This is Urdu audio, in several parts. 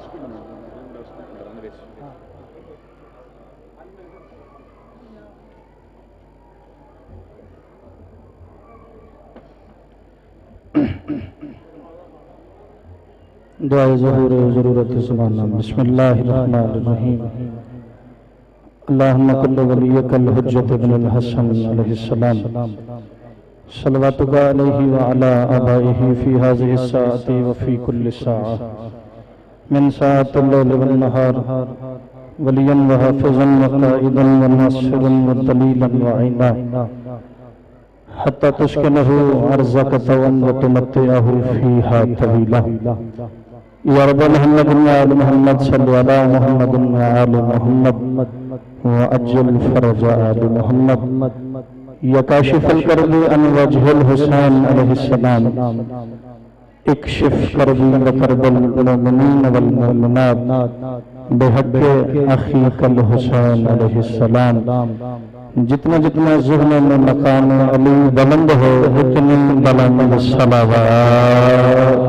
دعائے ظہور ضرورت زمانہ بسم اللہ الرحمن الرحیم اللہم کل ولیک الحجت ابن الحسن علیہ السلام صلواتک علیہ وعلا آبائہ فی هذه الساعة وفی کل ساعة من ساعة اللیل والنہار ولیا وحافظا وقائدا وناصرا ودلیلا وعینا حتی تسکنہ ارزق طوعا وتمتعہ فیہا طویلا یا رب محمد آل محمد صلی علی محمد آل محمد وعجل فرج آل محمد یا کاشف الکرب عن وجہ الحسین علیہ السلام اکشف کربی وکرب المؤمنین والمؤمنات بحق اخیق الحسین علیہ السلام جتنا جتنا ذہن میں مقام علی بلند ہو اتنی بلند صلوات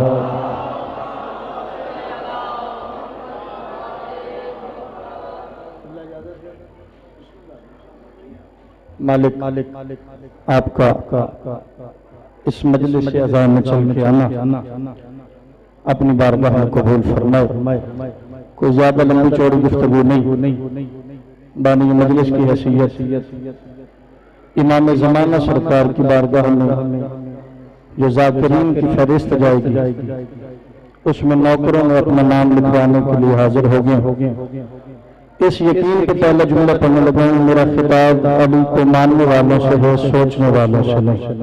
مالک آپ کا اس مجلس سے اذان میں چل کے آنا اپنی بارگاہ میں قبول فرمائے کوئی زیادہ لمبی چوڑی گفتگو نہیں بانی مجلس کی حیثیت امام زمانہ سرکار کی بارگاہ میں جو ذاکرین کی فہرست جائے گی اس میں نوکروں نے اپنا نام لکھوانے کے لیے حاضر ہو گئے اس یقین پہ پہلا جملہ پڑھنے لگا ہوں میرا خطاب علی کو ماننے والوں سے ہے سوچنے والوں سے نہیں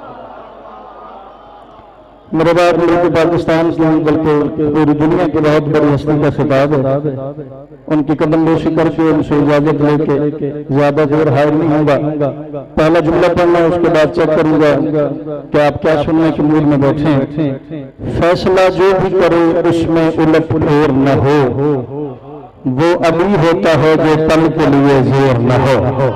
میرے بعد ملک پاکستان کی بلکہ پوری دنیا کی بہت بڑی ہستی کا خطاب ہے ان کی قدم بوسی کر کے ان سے اجازت لے کے زیادہ دیر حاضر نہیں ہوگا پہلا جملہ پڑھنا اس کے بعد چیک کروں گا کہ آپ کیا سننے کے موڈ میں بیٹھے ہیں فیصلہ جو بھی کرے اس میں الٹ پھیر نہ ہو وہ علی ہوتا ہے جو پل کے لیے زیر نہ ہو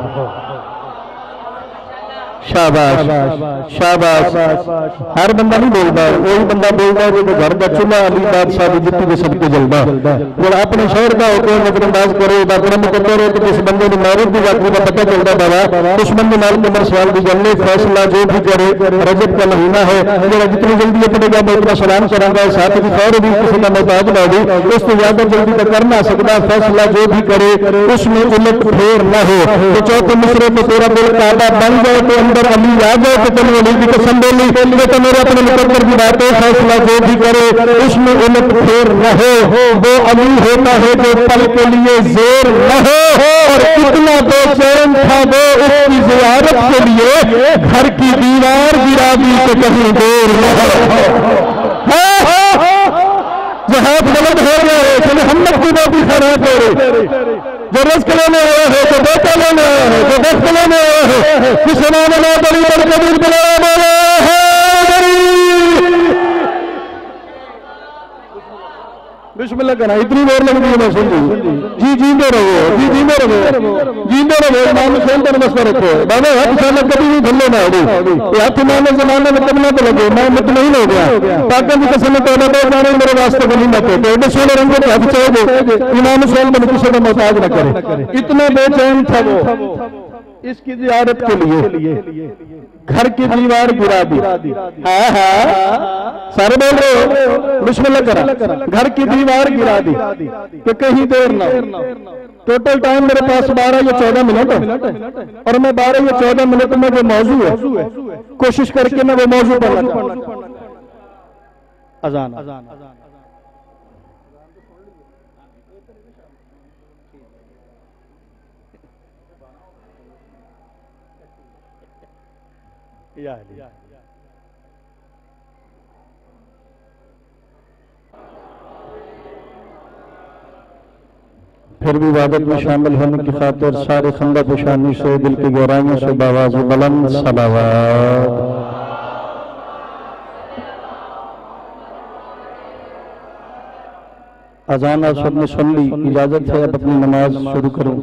شاباش شاباش ہر بندہ نہیں بولتا وہی بندہ بولتا ہے جو گھر کا چولہا علی بادشاہ کی جتی کے سب کے جلدا جب اپنے شہر کا ہوتے ہیں نظر انداز کرے باقی مقدر ہے کہ جس بندے نے معروف کی جاتی کا پتہ چلتا بابا دشمن نے مال نمبر سوال کی جلنے فیصلہ جو بھی کرے رجب کا مہینہ ہے میرا جتنی جلدی پڑے گا میں اتنا سلام کروں گا ساتھ ہی خیر بھی کسی کا محتاج نہ ہو اس سے زیادہ جلدی کا کر نہ سکتا فیصلہ جو بھی کرے اس میں الٹ پھیر نہ ہو تو چوتھے مصرے میں تیرا دل کعبہ بن جائے تو اندر علی آ جائے تو تم علی کی قسم لے لی تو میرے اپنے مقدر کی بات ہے فیصلہ جو بھی کرے اس میں الٹ پھیر نہ ہو وہ علی ہوتا ہے جو پل کے لیے زیر نہ ہو اور اتنا بے چین تھا وہ اس کی زیارت کے لیے گھر کی دیوار گرا دی کہ کہیں دیر نہ ہو جہاد غلط ہو گئے کہ محمد کی بات خراب ہو رہے جو رزق لینے آیا ہے جو بیٹا لینے آیا ہے جو دست لینے آیا ہے کس نام اللہ بڑی بڑی قبول بلا مولا بسم اللہ کہنا اتنی دیر لگ دی میں سن جی جیندے رہو جی جیندے رہو جیندے رہو امام حسین پر مسئلہ رکھو بابا ہاتھ سالت کبھی بھی بھلے نہ ہو یہ ہاتھ امام زمانے میں کبھی نہ تو لگے میں مطمئن ہو گیا پاکن کی قسم تو اللہ تعالیٰ میرے واسطے غنیمت ہے تو ایڈے سولے رنگوں کے ہاتھ چاہے دے امام حسین میں کسی کا محتاج نہ کرے اتنا بے چین تھا وہ اس کی زیارت کے لیے گھر کی دیوار گرا دی سارے بول رہے ہو بسم اللہ کرا گھر کی دیوار گرا دی کہ کہیں دیر نہ ٹوٹل ٹائم میرے پاس 12 یا 14 منٹ ہے اور میں 12 یا 14 منٹ میں جو موضوع ہے کوشش کر کے میں وہ موضوع پر لگا اذان پھر بھی عبادت میں شامل ہونے کی خاطر سارے خندہ پیشانی سے دل کی گہرائیوں سے باواز بلند صلوات اذان آپ سب نے سن لی اجازت ہے اب اپنی نماز شروع کروں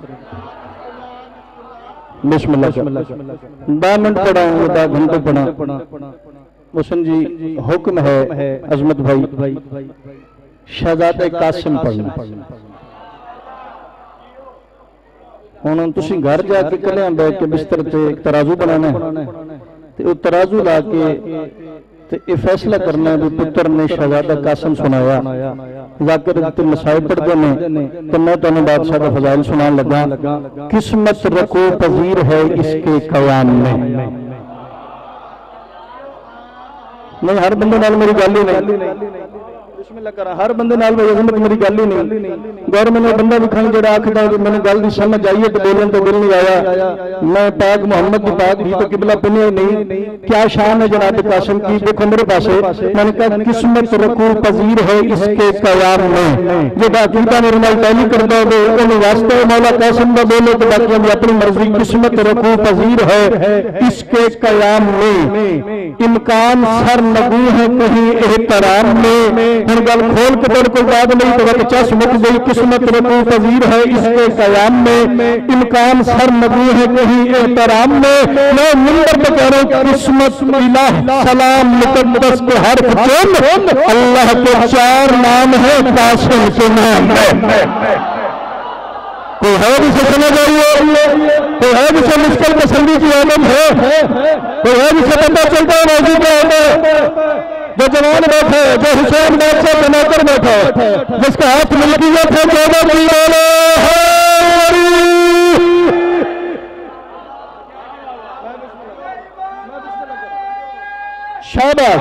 بسم اللہ 10 منٹ پڑھا ہوں 10 گھنٹے پڑھا محسن جی حکم ہے عظمت بھائی شہزادہ قاسم پڑھنا ہوں تسی گھر جا کے کلیاں بیٹھ کے بستر تے ایک ترازو بنانا ہے تے وہ ترازو لا کے تے یہ فیصلہ کرنا ہے بھی پتر نے شہزادہ قاسم سنایا ذاکر تے مسائب پڑھ دینے تو میں تمہیں بادشاہ کا فضائل سنان لگا قسمت رکو پذیر ہے اس کے قیام میں نہیں ہر بندے نال میری گل ہی نہیں بسم اللہ کرا ہر بندے نال بھائی عظمت میری گل ہی نہیں گور میں نے بندہ دکھائی جڑا آکھدا ہے میں نے گل دی سمجھ آئی تے بولن تو دل نہیں آیا میں پاک محمد کی پاک بھی تو قبلہ پنے نہیں کیا شان ہے جناب قاسم کی دیکھو میرے پاسے میں نے کہا قسمت رکوع پذیر ہے اس کے قیام میں یہ عقیدہ میرے نال تعلق کردا ہے انہوں واسطے مولا قاسم دا بولے تو باقی اپنی مرضی قسمت رکوع پذیر ہے اس کے قیام میں امکان سر نگو ہے کہیں احترام میں ہر گل کھول کے تیرے کو یاد نہیں تو وقت چس مک گئی قسمت رکوع پذیر ہے اس کے قیام میں امکان سر نگو ہے کہیں احترام میں میں منبر پہ کہہ رہا ہوں قسمت الہ سلام مقدس کے حرف چن اللہ کے 4 نام ہے قاسم کے نام ہے کوئی ہے جسے سمجھ آئیے کوئی ہے جسے مشکل پسندی کی عالم ہے کوئی ہے جسے پتہ چلتا ہے موضوع کا ہوتا ہے جو جوان بیٹھا ہے جو حسین بادشاہ بنا کر بیٹھا ہے جس کا ہاتھ ملکیت ہے 14 کی شاباش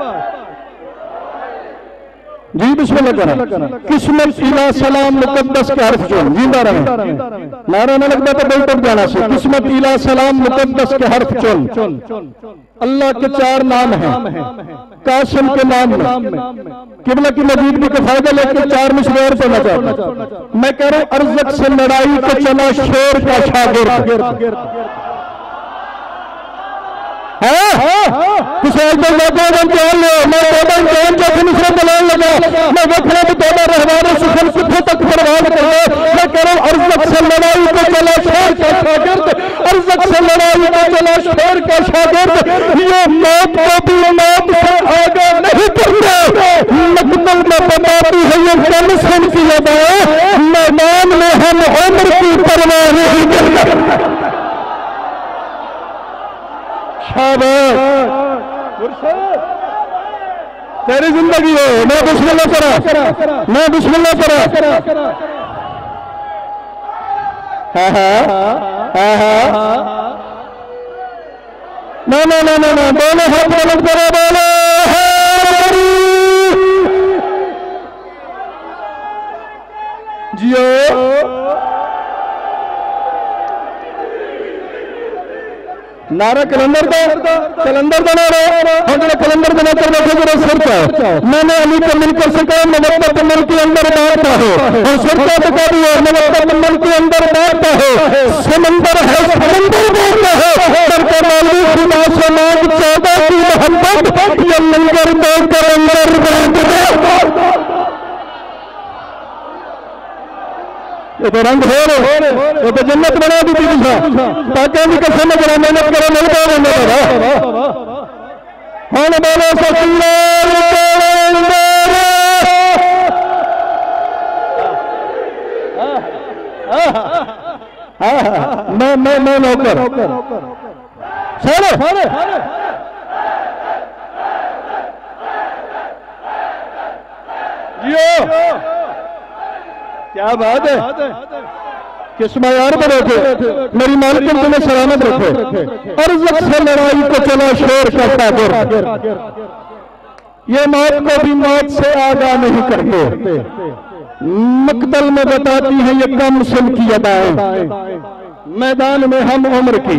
جی بسم اللہ کرنا قسمت الہ سلام مقدس کے حرف چون زندہ رہے نعرہ نہ لگتا تو بیٹھ جانا سے قسمت الہ سلام مقدس کے حرف چون اللہ کے 4 نام ہیں قاسم کے نام میں قبلہ کی موجودگی کا فائدہ لے کے 4 مشرور پڑھنا چاہتا ہوں میں کہہ رہا ہوں ارزق سے لڑائی کو چلا شیر کا شاگرد کسی ایک دن واقعہ امتحان لے میں توبہ امتحان جیسے مصرہ دلال لگا میں وکھرہ بھی توبہ رہوار سخن کتھے تک پرواز کر لے میں کہہ رہا ہوں ارزق سے لڑائی کو چلا شیر کا شاگرد ارزق سے لڑائی کو چلا شیر کا شاگرد یہ موت کو بھی موت سے آگے نہیں کرتے مقتل میں بتاتی ہے یہ کم سن کی ادائیں میدان میں ہم عمر کی پرواہ نہیں کرتے تیری زندگی ہے میں بسم اللہ کرا میں بسم اللہ کرا نا دونوں ہاتھ بلند کرو بولو جیو نعرہ کلندر دا نعرہ ہم نے کلندر دا نعرہ کرنے کے لئے سر کا میں نے علی پر مل کر سکا موقع مل کے اندر بارتا ہو اور سر کا بتا دی اور موقع مل کے اندر بارتا ہو سمندر ہے سمندر بارتا ہو سر کا معلوم خدا سے مانگ 14 کی محبت یہ لنگر دے کر اندر بارتا یہ تو رنگ ہو رہے یہ تو جنت بنا دی تھی تاکہ بھی قسم کرو محنت کرو نہیں تو ہم بولو میں نوکر سارے کیا بات ہے کس معیار پر رکھے میری مالکن تمہیں سلامت رکھے ارزق سے لڑائی کو چلا شیر کا شاگرد یہ موت کو بھی موت سے آگاہ نہیں کرتے مقتل میں بتاتی ہیں یہ کم سن کی ادائیں میدان میں ہم عمر کی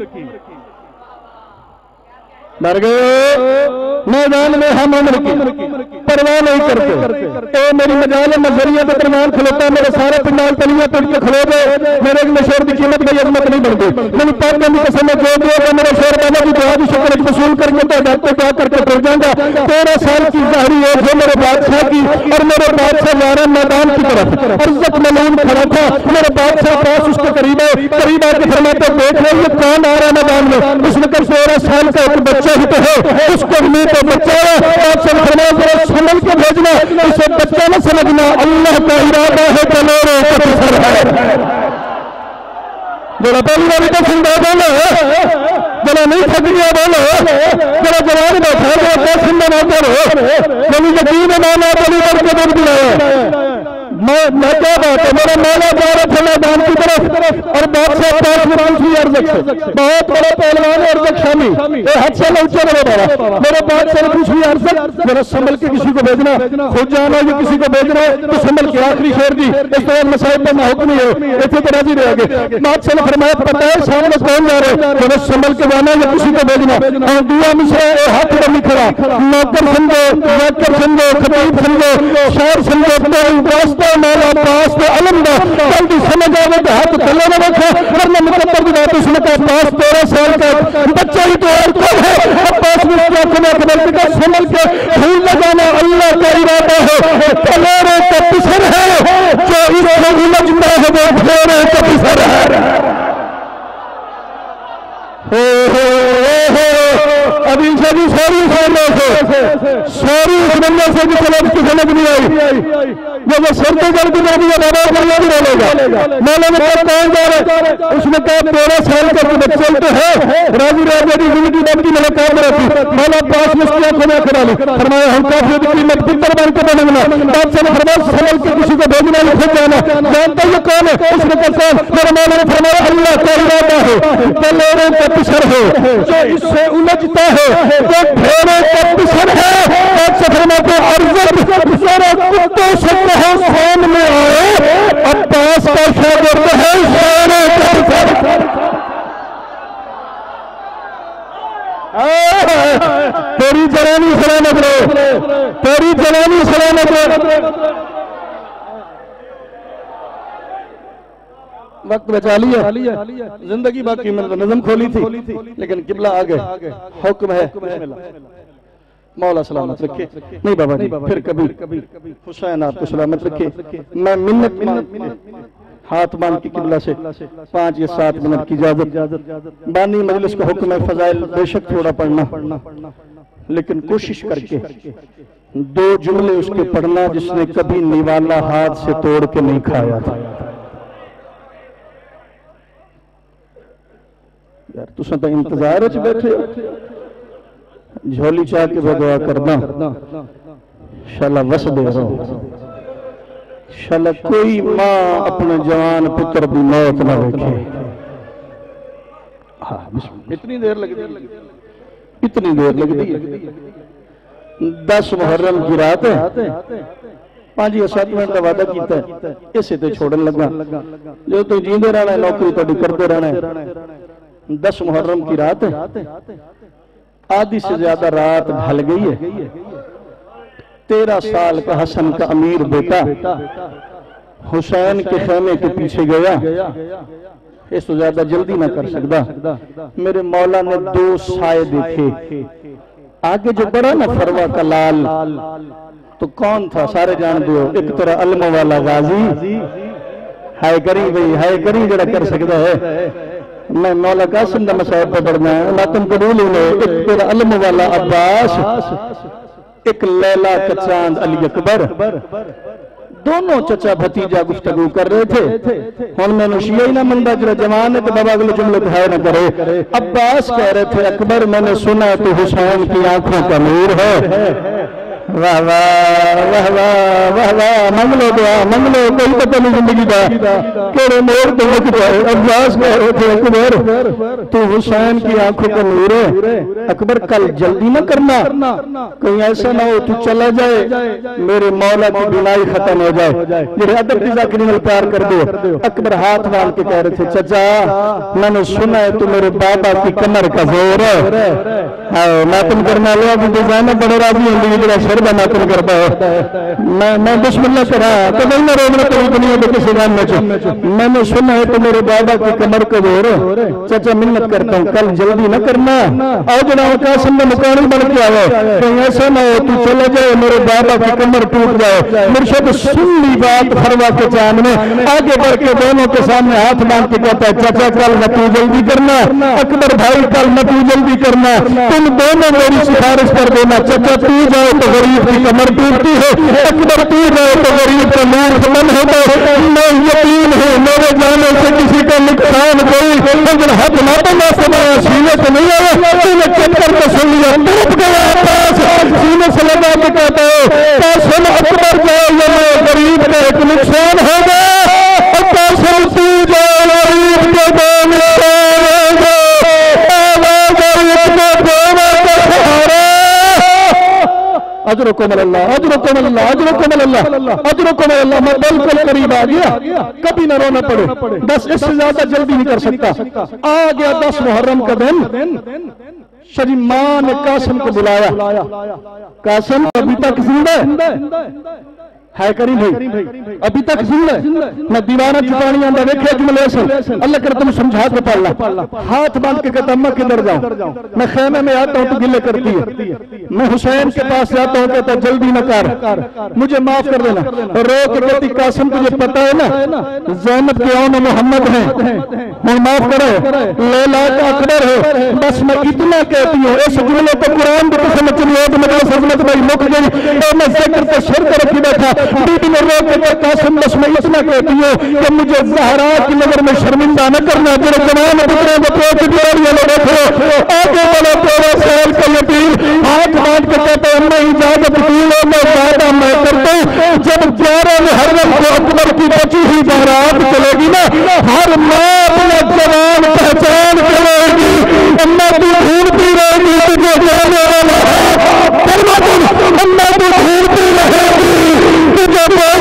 مر گئے میدان میں ہم عمر کی پرواہ نہیں کرتے اے میری مجال نظریہ پہ درمیان کھلوتا میرے سارے پنڈال تلیاں توڑ کے کھلو دے میرے ایک مشہور کی قیمت میں عظمت نہیں بڑھتی میں نے پاک میں قسم جو دیا کہ میرے شہر بابا کی دعا کی شکر وصول کر کے تو ڈاکٹر دعا کر کے پڑ جاؤں گا 13 سال کی ظاہری ایج ہے میرے بادشاہ کی اور میرے بادشاہ جارہ میدان کی طرف ارزق ملعون کھڑا تھا میرے بادشاہ پاس اس کے قریب آ کے فرماتے دیکھ رہے یہ کون آ رہا میدان میں اس نے کہا 13 سال کا ایک بچہ ہی تو ہے اس کو منہ پہ بچہ ہے آپ سے فرمایا ذرا سنبھل کے بھیجنا اسے بچہ نہ سمجھنا اللہ کا ارادہ ہے دلیروں کا پسر ہے جڑا پہلی باری تو سنگا بولو جڑا نہیں سکیا بولو جڑا جوان بیٹھا جڑا تو سنگا نہ کرو جنہی یقین مانا جنہی کر کے دن دیا میں کیا بات ہے میرا مولا جا رہا تھا میدان کی طرف اور بادشاہ پاک میں پوچھی ارزق بہت بڑا پہلوان ہے ارزق شامی اے حد سے لوچے میرے بارا میرے پاک سے پوچھی ارزق ذرا سنبھل کے کسی کو بھیجنا خود جانا یہ کسی کو بھیجنا تو سنبھل کے آخری شعر دی اس طرح مسائب پر نہ حکمی ہو ایسے طرح جی رہے گے بادشاہ نے فرمایا پتہ ہے سامنے کون جا رہے ذرا سنبھل کے جانا یا کسی کو بھیجنا اور دعا مشرا اے ہاتھ پر کھڑا نوکر سمجھو نوکر سمجھو خطیب سمجھو شاعر سمجھو واسطہ مولا پاس تو علم دا جلدی سمجھ آوے تو ہاتھ تھلے نہ رکھو ورنہ مقدر کی بات اس نے کہا پاس 13 سال کا بچہ ہی تو اور کون ہے پاس میں کیا کنا کبھر کا سنبھل کے بھول نہ جانا اللہ کا ارادہ ہے تلورے کا پسر ہے جو اس کو الجھتا ہے وہ پھیرے کا پسر ہے ابھی سبھی سوری اس بندے سے بھی چلو کی سمجھ نہیں آئی وہ سرتے کر کے جا دیا بابا کرنا بھی بولے گا مولا نے کہا کون جا رہا ہے اس نے کہا 13 سال کا تو بچہ تو ہے راضی راجہ کی زندگی بات کی ملاقات رہتی مولا پاس میں کیا کھنا کھڑا لی فرمایا ہم کافی کی قیمت پتر بن کے بننا بات سے فرمایا سمجھ کے کسی کو بھیجنا یا خود جانا جانتا یہ کون ہے اس نے کہا میرے مولا نے فرمایا اللہ کا ارادہ ہے تلوروں کا پسر ہے جو اس سے الجھتا ہے جو پھیرے کا پسر ہے بات سے فرمایا ارزق ذرا کتوں سے کہو سامنے آئے عباس کا شاگرد ہے شیرے کا پسر تیری جوانی سلامت رہے تیری جوانی سلامت رہے وقت بچا لیا زندگی باقی میں نظم کھولی تھی لیکن قبلہ آگئے حکم ہے مولا سلامت رکھے نہیں بابا جی پھر کبھی حسین آپ کو سلامت رکھے میں منت ہاتھ مان کی قبلہ سے 5 یا 7 منٹ کی اجازت بانی مجلس کا حکم ہے فضائل بے شک تھوڑا پڑھنا لیکن کوشش کر کے 2 جملے اس کے پڑھنا جس نے کبھی نیوالا ہاتھ سے توڑ کے نہیں کھایا تھا یار تو سنتا انتظار ہے بیٹھے جھولی چاہ کے دعا کرنا انشاءاللہ وس دے رہا انشاءاللہ کوئی ماں اپنے جوان پتر بھی موت نہ رکھے اتنی دیر لگتی ہے 10 محرم کی رات ہے 5 یا 7 منٹ کا وعدہ کیتا ہے اسے تو چھوڑن لگا جو تو جیندے رہنا ہے نوکری تو کرتے رہنا ہے 10 محرم کی رات ہے آدھی سے زیادہ رات ڈھل گئی ہے 13 سال کا حسن کا امیر بیٹا حسین کے خیمے کے پیچھے گیا اس تو زیادہ جلدی نہ کر سکتا میرے مولا نے 2 سائے دیکھے آگے جو بڑا نا فروہ کا لال تو کون تھا سارے جان دیو ایک طرح علم والا غازی ہائے کریں بھئی ہائے کریں جڑا کر سکتا ہے میں مولا قاسم دا مسائب پہ پڑھنا ہے ماتم قبول ہوئے ایک طرح علم والا عباس ایک لیلہ کا چاند علی اکبر دونوں چچا بھتیجا گفتگو کر رہے تھے ہون میں نشیعی نہ مندہ جرہ جوان ہے تو بابا اگلے جملے پہائے نہ کرے عباس کہہ رہے تھے اکبر میں نے سنا تو حسین کی آنکھوں کا نور ہے واہ واہ واہ واہ واہ واہ منگلو دعا منگلو کوئی پتہ نہیں زندگی دا کیڑے مور تو وقت ہے عباس کہہ رہے تھے اکبر تو حسین کی آنکھوں کا نور ہے اکبر کل جلدی نہ کرنا کہیں ایسا نہ ہو تو چلا جائے میرے مولا کی بینائی ختم ہو جائے یہ ادب کی ذاکری میں پیار کر دو اکبر ہاتھ مان کے کہہ رہے تھے چچا میں نے سنا ہے تو میرے بابا کی کمر کا زور ہے ماتم کرنا لیا کہ ڈیزائنہ بڑے راضی ہوں گے جرہ شربہ ماتم کرتا ہے میں بسم اللہ سے رہا تو نہیں میں رومنا تو دنیا میں کسی گان میں چھو میں نے سنا ہے تو میرے بابا کی کمر کا زور ہے چچا منت کرتا ہوں کل جلدی نہ کرنا آؤ جناب قاسم میں مکانی بڑھ کے آئے کہیں ایسا نہ ہو تو چلے جائے میرے بابا کی کمر ٹوٹ جائے مرشد سن لی بات فروا کے چاند میں آگے بڑھ کے دونوں کے سامنے ہاتھ مان کے کہتا ہے چچا کل نہ تو جلدی کرنا اکبر بھائی کل نہ تو جلدی کرنا تم دونوں میری سفارش کر دینا چچا تو جائے تو غریب غریب کی کمر ٹوٹتی ہے، اکبر ٹوٹ رہے تو غریب کا نور بلند ہوتا ہے۔ میں یقین ہے میرے جانے سے کسی کا نقصان کوئی لیکن حد نہ سمایا سینے سے نہیں آیا، تینے چپ کر کے سن لیا، ٹوٹ گیا عباس سینے سے لگا کے کہتا ہے قاسم اکبر جائے یا میں غریب کا ایک نقصان ہوگا، قاسم تو جائے غریب کے دو نقصان ہوگا، آواز غریب کے دونوں کا سہارا۔ اجرکم اللہ اجرکم اللہ اجرکم اللہ اجرکم اللہ۔ میں بالکل قریب آ گیا، کبھی نہ رونا پڑے، بس اس سے زیادہ جلدی نہیں کر سکتا۔ آ گیا 10 محرم کا دن، شریف ماں نے قاسم کو بلایا، قاسم ابھی تک زندہ ہے کریم بھائی، ابھی تک زندہ ہے؟ میں دیوانہ چپانی آندہ دیکھے جملے سے اللہ کر تم سمجھا کے پڑھلا، ہاتھ باندھ کے کہتا اماں کدھر جاؤں، میں خیمے میں آتا ہوں تو گلے کرتی ہے، میں حسین کے پاس جاتا ہوں کہتا جلدی نہ کر مجھے معاف کر دینا، رو کے کہتی قاسم تجھے پتہ ہے نا زینب کے اون محمد ہیں، میں معاف کرے لیلا کا اکبر ہے، بس میں اتنا کہتی ہوں۔ اس جملے کو قرآن کی قسم چلی ہو تو میرے عظمت بھائی مک گئی اور میں ذکر سے شرط رکھی بیٹھا، بی بی نے رو کے قاسم بس میں اتنا کہتی ہوں کہ مجھے زہرا کی نظر میں شرمندہ نہ کرنا، تیرے جوان پتروں کو پوچھ دیواریاں لے بیٹھو، آگے والا 13 سال کا یتیم ہاتھ باندھ کے کہتے ہیں میں اجازت دوں میں وعدہ میں کرتا ہوں جب 11 محرم کو اکبر کی بچی ہوئی بارات چلے گی نا، ہر ماں اپنا جوان پہچان کرے گی، اماں تو ڈھونڈتی رہے گی تجھے جانے والا، اماں تو ڈھونڈتی رہے گی تجھے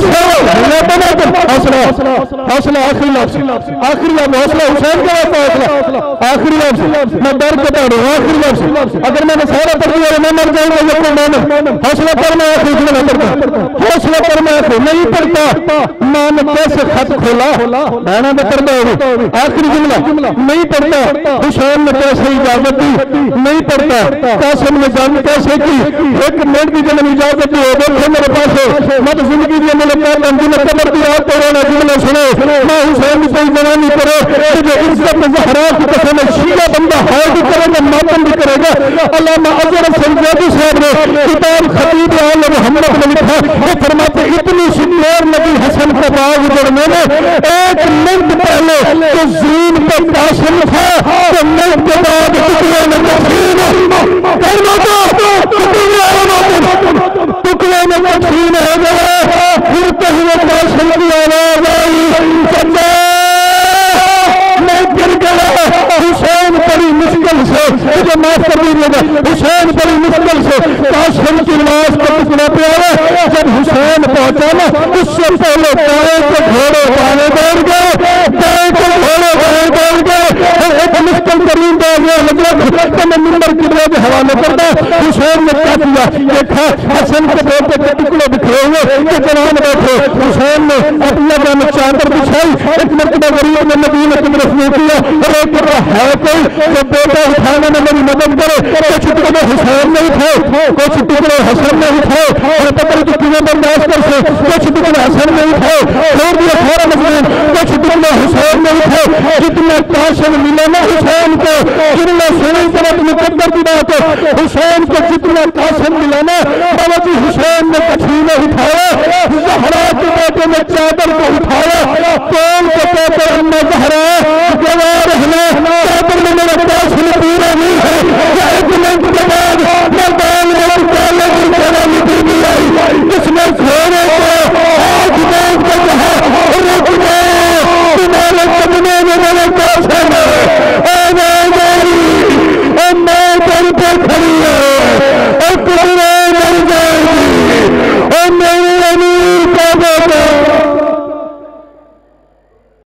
حوصلہ آخری لفظ حوصلہ حسین کا حوصلہ آخری لفظ، میں ڈر کے پڑھ رہا ہوں آخری لفظ، اگر میں نے سارا پڑھ دیا میں مر جاؤں گا یقین مانو، حوصلہ پر میں آخری جملہ پڑھتا، حوصلہ پر میں آخری نہیں پڑھتا، ماں نے کیسے خط کھولا بہنا میں کر دو آخری جملہ نہیں پڑھتا، حسین نے کیسے اجازت دی نہیں پڑھتا، قاسم نے جنگ کیسے کی، ایک منٹ کی جب اجازت دی ہو دیکھو میرے پاس مت زندگی دی میں نے کہا جنہیں قبر دی رات تو رونا جملہ سنے، میں حسین کی کوئی جوانی کرے تجھے عزت زہرا کی قسم شیعہ بندہ حال بھی کرے گا ماتم بھی کرے گا۔ علامہ اظہر سنجادی صاحب نے کتاب خطیب آل محمد میں لکھا، وہ فرماتے اتنی شنیر نبی حسن کا باغ اجڑنے میں 1 منٹ پہلے تو زین پر قاسم تھا تو منٹ کے بعد ٹکڑے میں تقسیم ٹکڑے میں تقسیم ہو گیا، پھرتے ہوئے قاسم کی آواز آئی چندہ میں گر گیا، حسین بڑی مشکل سے مجھے معاف کر دیجیے گا، حسین بڑی مشکل سے قاسم کی نماز کا ٹکڑا پہ آیا، جب حسین پہنچا نا اس سے پہلے دائیں کے گھوڑے بائیں دوڑ گئے، دائیں کے گھوڑے بائیں دوڑ گئے، ایک مشکل ترین دور گیا حضرت کہ میں ممبر کی طرف حوالے کرتا، حسین نے کیا کیا دیکھا حسن کے بیٹے کے ٹکڑے بکھرے ہوئے کہ جوان بیٹھے، حسین نے اپنا جان چادر بچھائی، ایک مرتبہ غریب نے مدینہ کی طرف نہیں کیا اور ایک طرح ہے کوئی جو بیٹا اٹھانے میں میری مدد کرے، کچھ ٹکڑے حسین نے اٹھائے کچھ ٹکڑے حسن نے اٹھائے اور پتہ تو کیوں برداشت کر سے کچھ ٹکڑے حسن نے اٹھائے چھوڑ دیا سارا مضمون، کچھ ٹکڑے حسین نے اٹھائے، جتنا قاسم ملا نا حسین کو جتنا سنی طرف مقدر کی بات ہے، حسین کو جتنا قاسم ملا نا بابا جی حسین نے کچھینے اٹھایا، زہرا کے بیٹے نے چادر کو اٹھایا، کون کو کہتے اما زہرا گوار رہنا چادر میں میرا قاسم پورا نہیں ہے، ایک منٹ کے بعد مردان میں پہلے کی طرح نکلی آئی، اس میں گھوڑے کو آج دیکھ کے کہا رک گئے تمہارے قدمے میں میرے قاسم اے میں گئی اے میں در پر کھڑی ہے اے قدرے